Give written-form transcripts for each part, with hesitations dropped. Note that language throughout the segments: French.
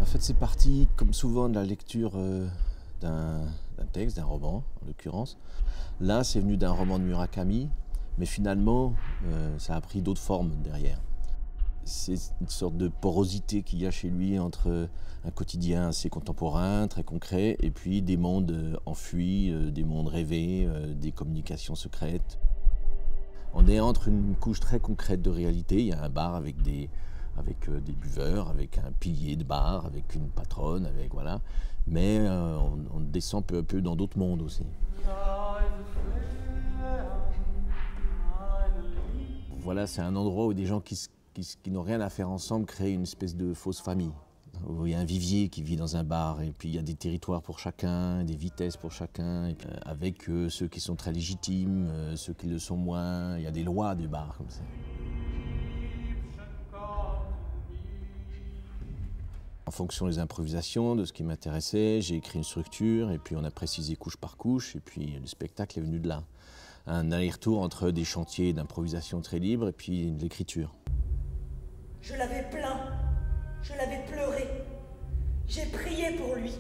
En fait, c'est parti, comme souvent, de la lecture d'un texte, d'un roman, en l'occurrence. Là, c'est venu d'un roman de Murakami, mais finalement, ça a pris d'autres formes derrière. C'est une sorte de porosité qu'il y a chez lui entre un quotidien assez contemporain, très concret, et puis des mondes enfuis, des mondes rêvés, des communications secrètes. On est entre une couche très concrète de réalité. Il y a un bar avec des buveurs, avec un pilier de bar, avec une patronne, avec voilà. Mais on descend peu à peu dans d'autres mondes aussi. Voilà, c'est un endroit où des gens qui n'ont rien à faire ensemble créent une espèce de fausse famille. Où il y a un vivier qui vit dans un bar, et puis il y a des territoires pour chacun, des vitesses pour chacun, avec ceux qui sont très légitimes, ceux qui le sont moins. Il y a des lois du bar comme ça. En fonction des improvisations, de ce qui m'intéressait, j'ai écrit une structure, et puis on a précisé couche par couche, et puis le spectacle est venu de là. Un aller-retour entre des chantiers d'improvisation très libres et puis de l'écriture. Je l'avais plaint, je l'avais pleuré, j'ai prié pour lui.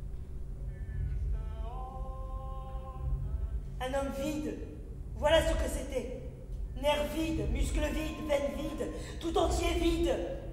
Un homme vide, voilà ce que c'était. Nerfs vides, muscles vides, veines vides, tout entier vide.